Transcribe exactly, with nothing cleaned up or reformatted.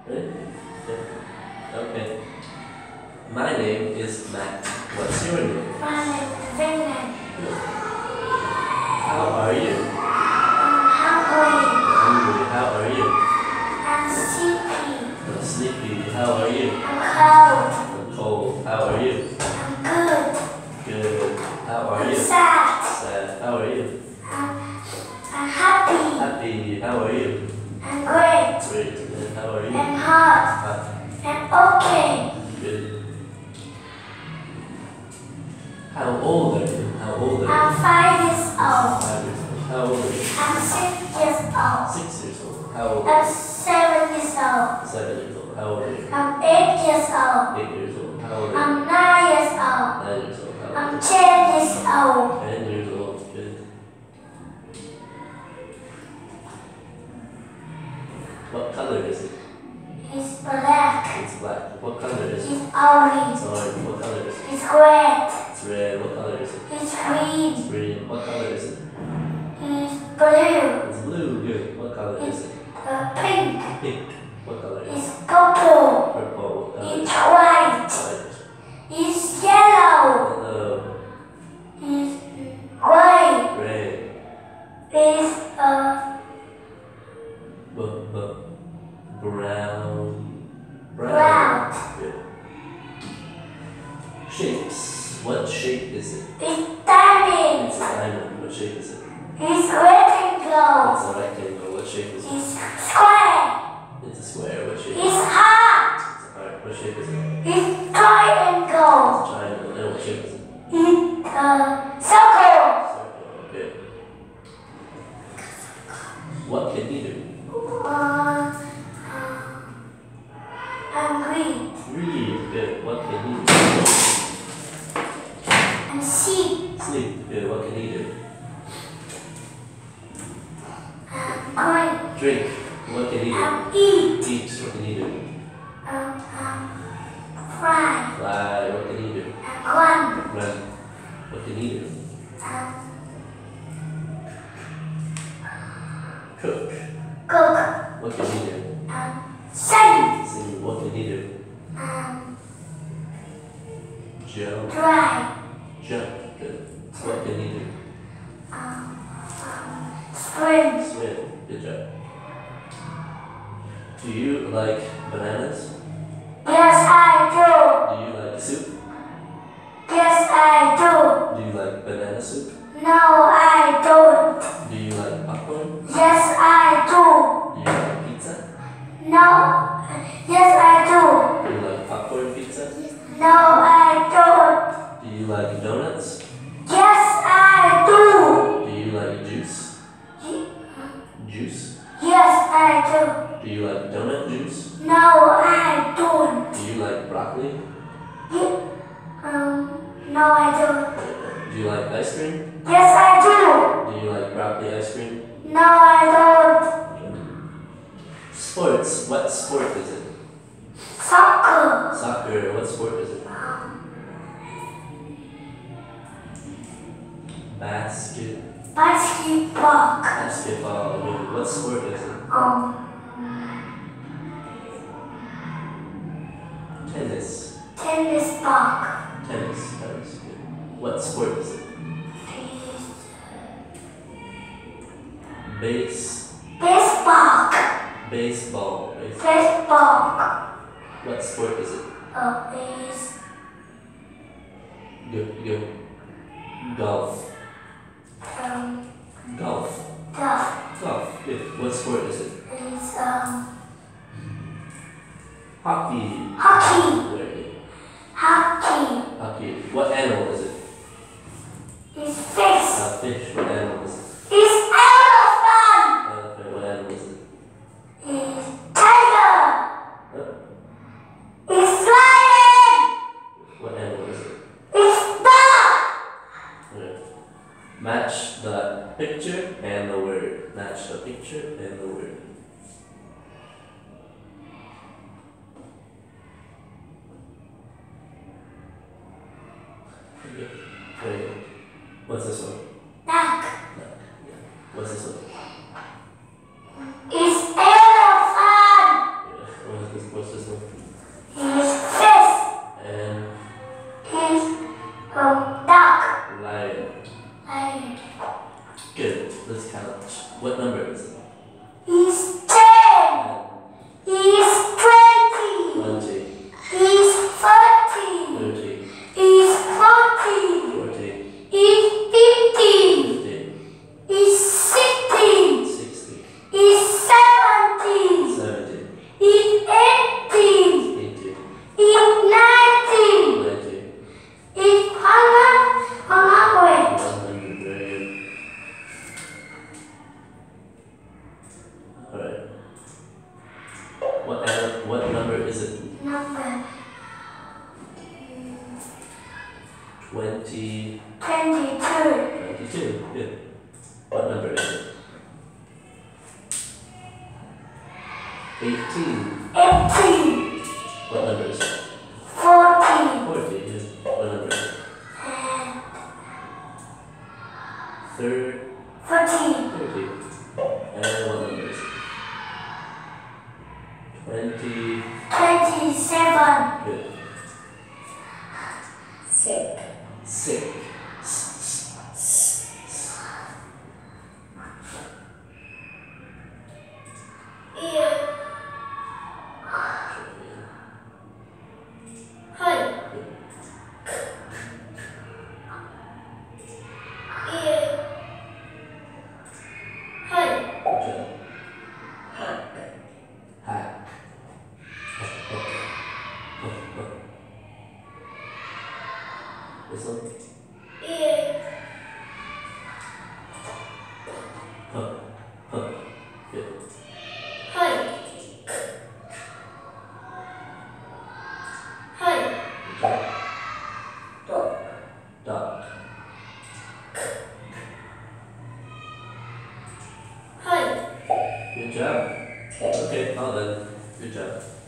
Ready? Yeah. Okay. My name is Matt. What's your name? My name is Vinland. Good. How are you? I'm hungry. Hungry. How are you? I'm sleepy. I'm sleepy. How are you? I'm cold. I'm cold. How are you? I'm good. Good. How are I'm you? sad. Sad. How are you? I'm, I'm happy. Happy. How are you? I'm great. Great. And how are you? I'm hot. Happy. I'm okay. Good. How old are you? How old are you? I'm five years old. Five years old. How old are you? I'm six years old. Six years old. How old are I'm seven years old. you? Seven years old. How old are you? I'm eight years old. Eight years old. How old are you? I'm nine years old. Nine years old. How old are I'm you? ten years old. Ten years old. Good. What color is it? It's black. It's black. What color is it? It's orange. It's orange. What color is it? It's red. It's red. What color is it? It's green. It's green. What color is it? It's blue. It's blue. Good. What color is it? Uh, pink. Pink. What color is it? It's purple. Purple. What color is It's it? white. White. It's yellow. Yellow. It's gray. Gray. It's uh, B b brown. brown. Good. Shapes. What shape is it? It's diamond. It's a diamond. What shape is it? It's rectangle. It's a rectangle. What shape is it? It's square. It's a square. What shape is It's it? heart. It's a heart. What shape is it? It's triangle. It's a triangle. And what shape is it? It's a circle. Circle. Okay. What can he do? Uh, I'm green. Read. Good. What can he do? I'm sheep. Sleep. Good. What can he do? I'm green. Drink. What can he do? I'm eat. Eat. What can he do? Um, um, fry. Fly. What can he do? I'm run. Run. What can he do? Um, Cook. cook. What can he do? Um, sing. Sing. What can he do? Um, Jump. dry. Jump. Good. What can he do? Um, um, swim. Swim. Good job. Do you like bananas? Yes, I Do you like soup? do. Yes, I do. Do you like banana soup? No, I don't. Do you like popcorn? Yes, I do. Do you like pizza? No. Yes, I do. Do you like popcorn pizza? No, I don't. Do you like donuts? Yes, I do. Do you like juice? Y- Juice? Yes, I do. Do you like donut juice? No, I don't. Do you like broccoli? Y- um, no, I don't. Do you like ice cream? Yes, I do. Do you like broccoli ice cream? No, I don't. Sports. What sport is it? Soccer. Soccer. What sport is it? Um, Basket. basketball. Basketball. Good. What sport is it? Um, Tennis. tennis ball. Tennis. Tennis. Good. What sport is it? Base. Baseball. Baseball. Baseball. Baseball. What sport is it? Uh, is Good. Good. Golf. um Golf. the Golf. Good. What sport is it? is um Hockey. hockey. Very good. Hockey Hockey. What animal is it? is fish. A fish. What animal is it? Is elephant. Elephant. What animal is it? Is tiger. Huh? Is lion. What animal is it? Is dog. Okay. Match the picture and the word. Match the picture and the word. Okay. Very good. What's this one? Duck. What ano- what number is it? Number Twenty. twenty-two. Twenty-two. Good. What number is it? Eighteen. eighteen. What number is it? fourteen. Forty. Good. What number is it? And Third. fourteen. Thirty. And what number is it? Twenty. twenty-seven. Good. Sick. Sick. Ear. Hey. Ear. Hey. Good job. Hack. This one? Ear. Huh. Huh. Good. Hey. Hey. Good job. Dog. Duck. Hey. Good job. Okay, well done. Good job.